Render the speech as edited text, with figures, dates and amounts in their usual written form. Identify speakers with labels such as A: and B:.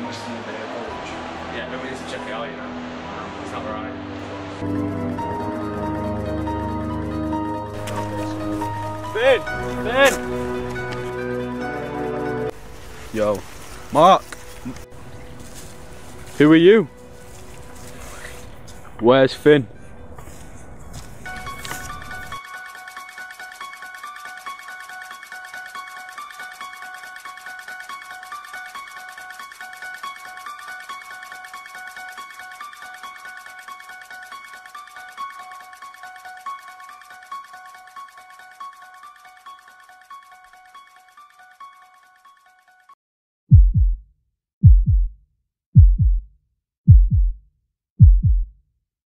A: just in the day of college. Yeah, nobody needs to check it out, you know. It's not right.
B: Finn! Yo, Mark! Who are you? Where's Finn?